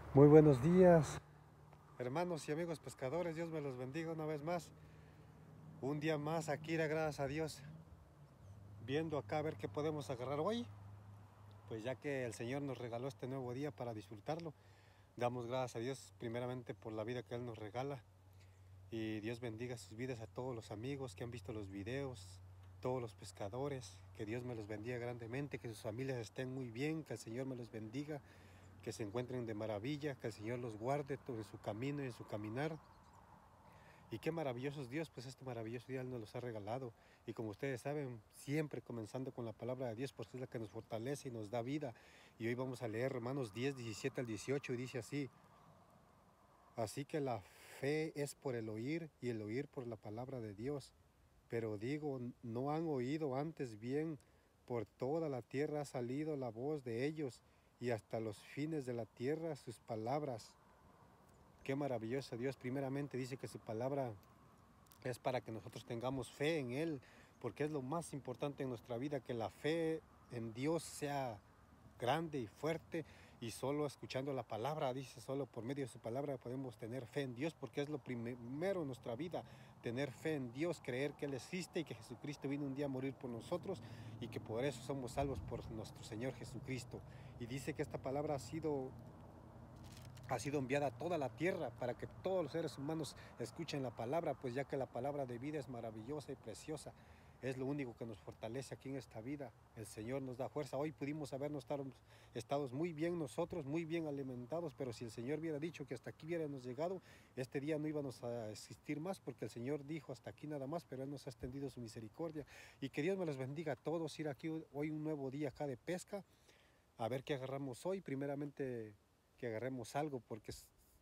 Muy buenos días, hermanos y amigos pescadores. Dios me los bendiga una vez más. Un día más aquí, gracias a Dios, viendo acá a ver qué podemos agarrar hoy. Pues ya que el Señor nos regaló este nuevo día para disfrutarlo, damos gracias a Dios primeramente por la vida que Él nos regala. Y Dios bendiga sus vidas a todos los amigos que han visto los videos, todos los pescadores. Que Dios me los bendiga grandemente, que sus familias estén muy bien, que el Señor me los bendiga, que se encuentren de maravilla, que el Señor los guarde en su camino y en su caminar. Y qué maravilloso es Dios, pues este maravilloso día Él nos los ha regalado. Y como ustedes saben, siempre comenzando con la palabra de Dios, porque es la que nos fortalece y nos da vida. Y hoy vamos a leer Romanos 10, 17 al 18, y dice así: así que la fe es por el oír, y el oír por la palabra de Dios. Pero digo, ¿no han oído antes bien? Por toda la tierra ha salido la voz de ellos, y hasta los fines de la tierra sus palabras. Qué maravilloso Dios. Primeramente dice que su palabra es para que nosotros tengamos fe en Él, porque es lo más importante en nuestra vida, que la fe en Dios sea grande y fuerte. Y solo escuchando la palabra, dice, solo por medio de su palabra podemos tener fe en Dios, porque es lo primero en nuestra vida, tener fe en Dios, creer que Él existe y que Jesucristo vino un día a morir por nosotros, y que por eso somos salvos por nuestro Señor Jesucristo. Y dice que esta palabra ha sido enviada a toda la tierra para que todos los seres humanos escuchen la palabra, pues ya que la palabra de vida es maravillosa y preciosa. Es lo único que nos fortalece aquí en esta vida. El Señor nos da fuerza. Hoy pudimos habernos estado muy bien nosotros, muy bien alimentados, pero si el Señor hubiera dicho que hasta aquí hubiéramos llegado, este día no íbamos a existir más, porque el Señor dijo hasta aquí nada más, pero Él nos ha extendido su misericordia. Y que Dios me los bendiga a todos. Ir aquí hoy un nuevo día acá de pesca, a ver qué agarramos hoy. Primeramente que agarremos algo, porque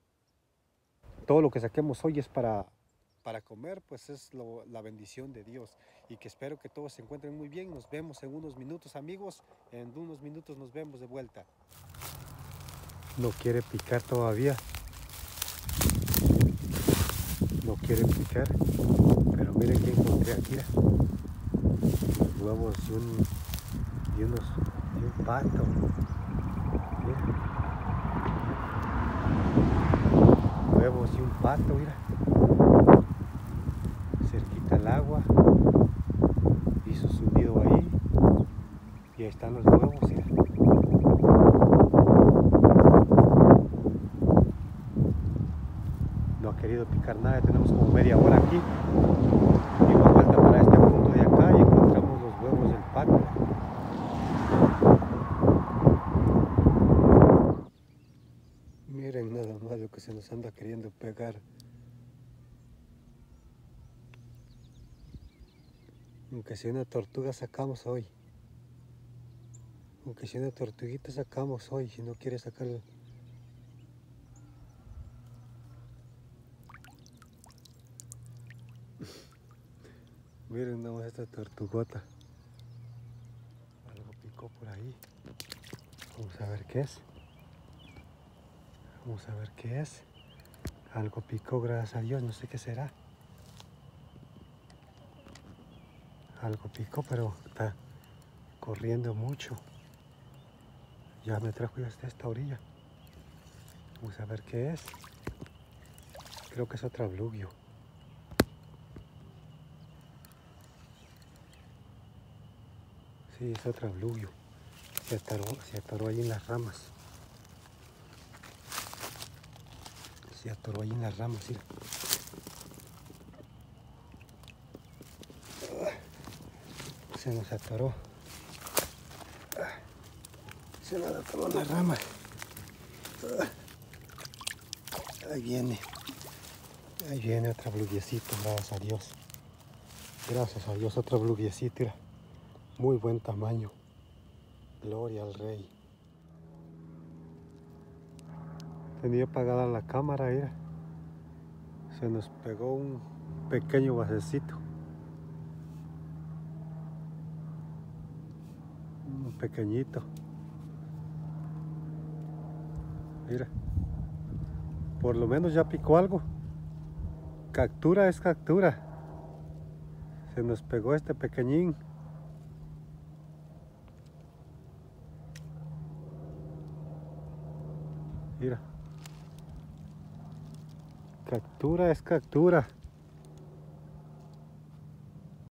todo lo que saquemos hoy es para comer, pues es la bendición de Dios. Y que espero que todos se encuentren muy bien. Nos vemos en unos minutos, amigos. En unos minutos nos vemos de vuelta. No quiere picar todavía. No quiere picar. Pero miren que encontré aquí. Los huevos y un pato. Mira. Huevos y un pato, mira. Cerquita al agua. Hizo su nido ahí. Y ahí están los huevos, mira. No ha querido picar nada. Tenemos como media hora aquí. Dimos vuelta para este punto de acá y encontramos los huevos del pato. Miren nada más lo que se nos anda queriendo pegar. Aunque sea una tortuga sacamos hoy. Aunque sea una tortuguita sacamos hoy, si no quiere sacarlo. Miren nada más esta tortugota. Algo picó por ahí. Vamos a ver qué es. Vamos a ver qué es. Algo picó, gracias a Dios, no sé qué será. Algo picó, pero está corriendo mucho. Ya me trajo hasta esta orilla. Vamos a ver qué es. Creo que es otra bluegio. Sí, es otra bluegio. Se atoró ahí en las ramas. Se atoró ahí en las ramas, mira. Se nos atoró. Se nos atoró en las ramas. Ahí viene. Ahí viene otra blugiecita, gracias a Dios. Gracias a Dios, otra blugiecita. Muy buen tamaño. Gloria al Rey. Tenía apagada la cámara, mira. Se nos pegó un pequeño basecito. Un pequeñito. Mira. Por lo menos ya picó algo. Captura es captura. Se nos pegó este pequeñín. Mira. Captura es captura.